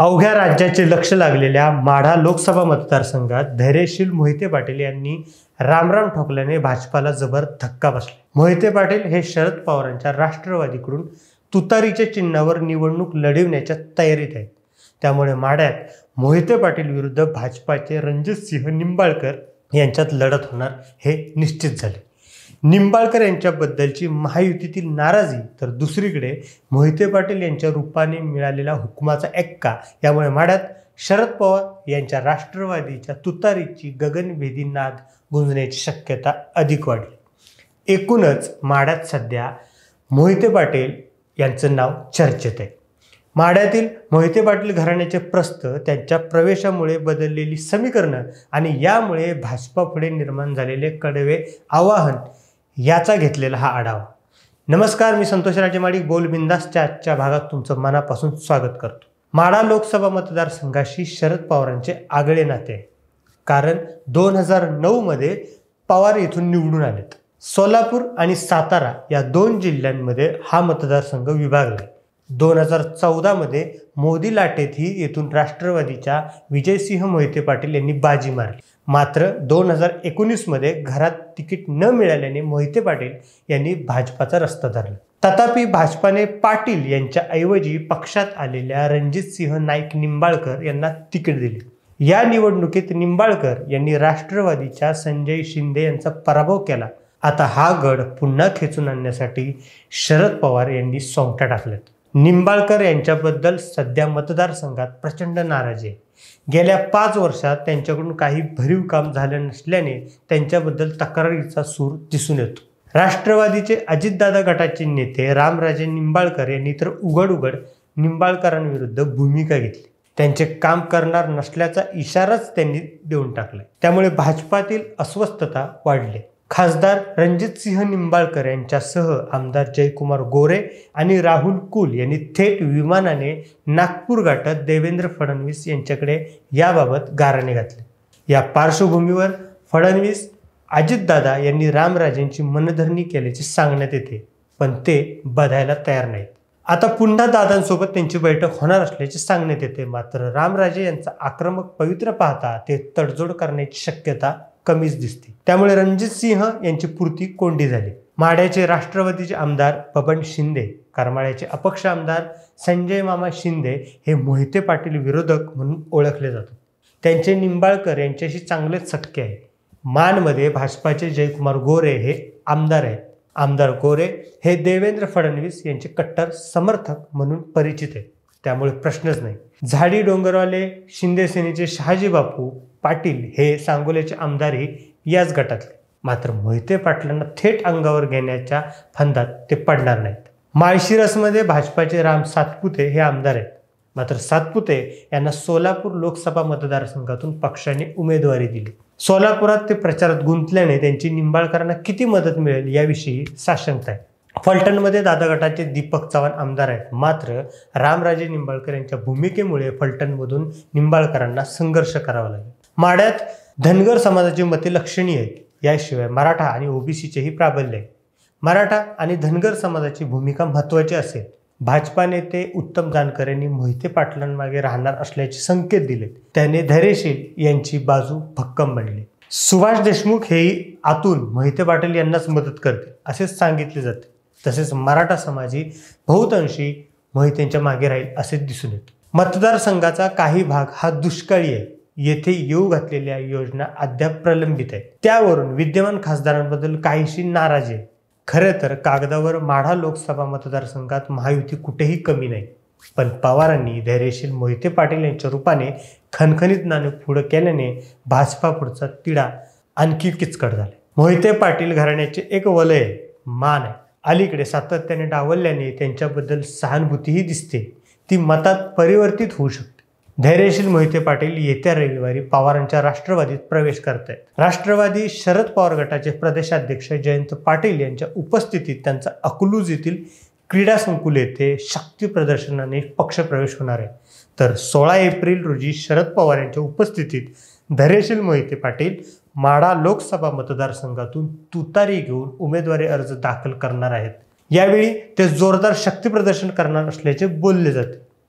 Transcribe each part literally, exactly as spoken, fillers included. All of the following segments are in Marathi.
अवघ्या राज्याचे लक्ष लागलेल्या माढा लोकसभा मतदारसंघात धैर्यशील मोहिते पाटील यांनी रामराम ठोकल्याने भाजपाला जबर धक्का बसला। मोहिते पाटील हे शरद पवारांच्या राष्ट्रवादीकडून तुतारीच्या चिन्हावर निवडणूक लढवण्याच्या तयारीत आहेत। त्यामुळे माढ्यात मोहिते पाटील विरुद्ध भाजपाचे रणजितसिंह निंबाळकर यांच्यात लढत होणार हे निश्चित झाले। निंबाळकर यांच्याबद्दलची महायुतीतील नाराजी तर दुसरीकडे मोहिते पाटील यांच्या रूपाने मिळालेला हुकुमाचा एक्का यामुळे माढ्यात शरद पवार यांच्या राष्ट्रवादीच्या तुतारीची गगनभेदी नाद गुंजण्याची शक्यता अधिक वाढली। एकूणच माढ्यात सध्या मोहिते पाटील यांचं नाव चर्चेत आहे। माढ्यातील मोहिते पाटील घराण्याचे प्रस्थ, त्यांच्या प्रवेशामुळे बदललेली समीकरणं आणि यामुळे भाजपापुढे निर्माण झालेले कडवे आवाहन याचा घेतलेला हा आढावा। नमस्कार, मी संतोष राजेमाडिक बोल बिंदासच्या आजच्या भागात तुमचं मनापासून स्वागत करतो। माढा लोकसभा मतदारसंघाशी शरद पवारांचे आगळे नाते आहे, कारण दोन हजार नऊ मध्ये पवार येथून निवडून आलेत। सोलापूर आणि सातारा या दोन जिल्ह्यांमध्ये हा मतदारसंघ विभागला। दोन हजार चौदा मध्ये मोदी लाटेतही येथून राष्ट्रवादीच्या विजयसिंह मोहिते पाटील यांनी बाजी मारली। मात्र दोन हजार एकोणीस मध्ये घरात तिकीट न मिळाल्याने मोहिते पाटील यांनी भाजपाचा रस्ता धरला। तथापि भाजपाने पाटील यांच्या ऐवजी पक्षात आलेल्या रणजितसिंह नाईक निंबाळकर यांना तिकीट दिले। या निवडणुकीत निंबाळकर यांनी राष्ट्रवादीच्या संजय शिंदे यांचा पराभव केला। आता हा गड पुन्हा खेचून आणण्यासाठी शरद पवार यांनी सोंगट्या टाकल्यात। निंबाळकर यांच्याबद्दल सध्या मतदारसंघात प्रचंड नाराजी आहे। गेल्या पाच वर्षात त्यांच्याकडून काही भरीव काम झालं नसल्याने त्यांच्याबद्दल तक्रारीचा सूर दिसून येतो। राष्ट्रवादीचे अजितदादा गटाचे नेते रामराजे निंबाळकर यांनी तर उघड उघड निंबाळकरांविरुद्ध भूमिका घेतली। त्यांचे काम करणार नसल्याचा इशाराच त्यांनी देऊन टाकला। त्यामुळे भाजपातील अस्वस्थता वाढली। खासदार रणजितसिंह निंबाळकर यांच्यासह आमदार जयकुमार गोरे आणि राहुल कुल यांनी थेट विमानाने नागपूर गाठत देवेंद्र फडणवीस यांच्याकडे याबाबत गाऱ्हाणे घातले। या पार्श्वभूमीवर फडणवीस अजितदादा यांनी रामराजेंची मनधरणी केल्याचे सांगण्यात येते, पण ते बधायला तयार नाहीत। आता पुन्हा दादांसोबत त्यांची बैठक होणार असल्याचे सांगण्यात येते। मात्र रामराजे यांचा आक्रमक पवित्र पाहता ते तडजोड करण्याची शक्यता कमीच दिसते। त्यामुळे रणजितसिंह यांची पूर्ती कोंडी झाली। माढ्याचे राष्ट्रवादीचे आमदार बबन शिंदे, करमाळ्याचे अपक्ष आमदार संजय मामा शिंदे हे मोहिते पाटील विरोधक म्हणून ओळखले जातात। त्यांचे निंबाळकर यांच्याशी चांगलेच सख्य आहे। मानमध्ये भाजपाचे जयकुमार गोरे हे आमदार आहेत। आमदार गोरे हे देवेंद्र फडणवीस यांचे कट्टर समर्थक म्हणून परिचित आहेत। त्यामुळे प्रश्नच नाही। झाडी डोंगरवाले शिंदे सेनेचे शहाजी बापू पाटील हे सांगोल्याचे आमदारही याच गटातले। मात्र मोहिते पाटलांना थेट अंगावर घेण्याच्या फंदात ते पडणार नाहीत। माळशिरसमध्ये भाजपाचे राम सातपुते हे आमदार आहेत। मात्र सातपुते यांना सोलापूर लोकसभा मतदारसंघातून पक्षाने उमेदवारी दिली। सोलापुरात ते प्रचारात गुंतल्याने त्यांची निंबाळकरांना किती मदत मिळेल याविषयी साशंकता आहे। फलटणमध्ये दादा गटाचे दीपक चव्हाण आमदार आहेत। मात्र रामराजे निंबाळकर यांच्या भूमिकेमुळे फलटणमधून निंबाळकरांना संघर्ष करावा लागेल। माढ्यात धनगर समाजाची मते लक्षणीय आहेत। याशिवाय मराठा आणि ओबीसीचेही प्राबल्य आहे। मराठा आणि धनगर समाजाची भूमिका महत्त्वाची असेल। भाजपा नेते उत्तम जानकर यांनी मोहिते पाटलांमागे राहणार असल्याचे संकेत दिले। त्याने धैर्यशील यांची बाजू भक्कम बनली। सुभाष देशमुख हेही आतून मोहिते पाटील यांनाच मदत करते असे सांगितले जाते। तसेच मराठा समाजी बहुतांशी मोहितेंच्या मागे राहील असे दिसून येते। मतदारसंघाचा काही भाग हा दुष्काळी आहे। येथे येऊ घातलेल्या योजना अद्याप प्रलंबित आहेत। त्यावरून विद्यमान खासदारांबद्दल काहीशी नाराजी आहे। खरे तर कागदावर माढा लोकसभा मतदारसंघात महायुती कुठेही कमी नाही, पण पवारांनी धैर्यशील मोहिते पाटील यांच्या रूपाने खणखणीत नाणे पुढे केल्याने भाजपा पुढचा तिढा आणखी किचकट झाला। मोहिते पाटील घराण्याचे एक वलय मान आहे। अलीकडे सातत्याने डावलल्याने त्यांच्याबद्दल सहानुभूतीही दिसते, ती मतात परिवर्तित होऊ शकते। धैर्यशील मोहिते पाटील येत्या रविवारी पवारांच्या राष्ट्रवादीत प्रवेश करत आहेत। राष्ट्रवादी शरद पवार गटाचे प्रदेशाध्यक्ष जयंत पाटील यांच्या उपस्थितीत त्यांचा अकलूज येथील क्रीडा संकुल येथे शक्ती प्रदर्शनाने पक्षप्रवेश होणार आहे। तर सोळा एप्रिल रोजी शरद पवार यांच्या उपस्थितीत धैर्यशील मोहिते पाटील माढा लोकसभा मतदारसंघातून तुतारी घेऊन उमेदवारी अर्ज दाखल करणार आहेत। यावेळी ते जोरदार शक्ती प्रदर्शन करणार असल्याचे बोलले जाते।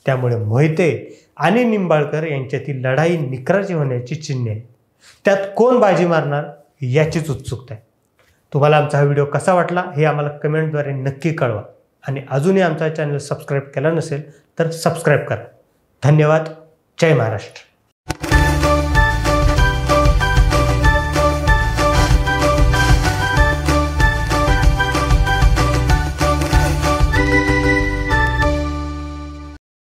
त्यामुळे मोहिते आणि निंबाळकर यांच्यातील लढाई निकराची होण्याची चिन्हे आहे. त्यात कोण बाजी मारणार याचीच उत्सुकता आहे. तुम्हाला आमचा हा व्हिडिओ कसा वाटला हे आम्हाला कमेंटद्वारे नक्की कळवा आणि अजूनही आमचा चॅनल सबस्क्राईब केला नसेल तर सबस्क्राईब करा. धन्यवाद. जय महाराष्ट्र.